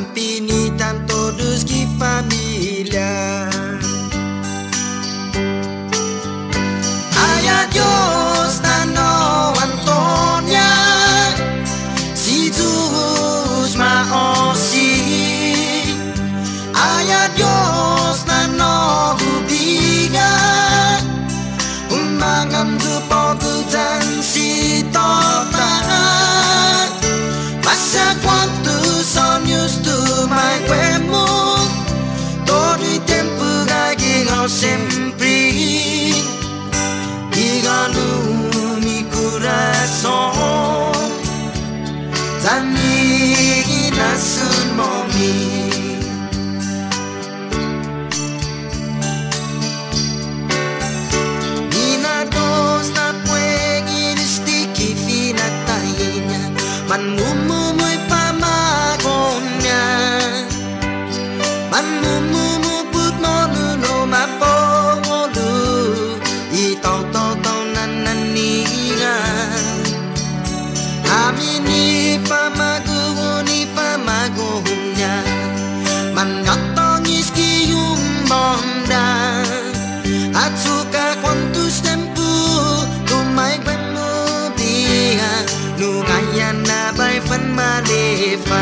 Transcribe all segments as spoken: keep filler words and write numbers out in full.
Infinitan todos que familia. Adios Nanahu Antonia, si Jesús maosi. Adios Nanahu biga, umangam jupoku dan si total. Passa quantos sonhos tu mai quemo, todo o tempo gagueiro sempre. Diga no mi coração, Zami nasun momi. Mina dos na puegi sticky fina tainya, man mumu muy pamagonya, man mumu put monu no mapolu, I tau tau tau nananiga. Amini pamagu ni pamagonya, man gatong iski yung bonda. Atsuka quantos tempo tumay kwemo dia, nungaya na bay fan malefa.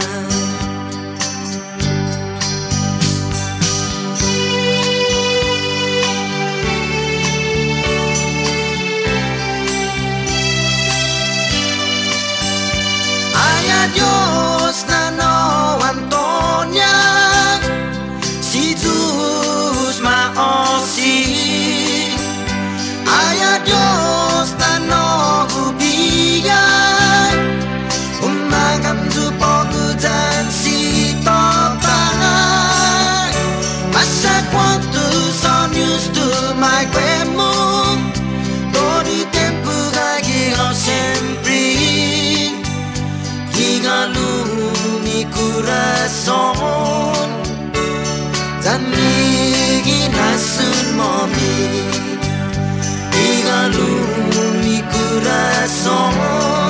Adios Nanahu Antonia, si Jesús maosi. Adios Nanahu biga, umangam jupoku dan si total. Passa quantos sonhos tu mai quemo, todo o tempo gagueiro sempre. Galumi coração, Zami nasun momi. Galumi coração.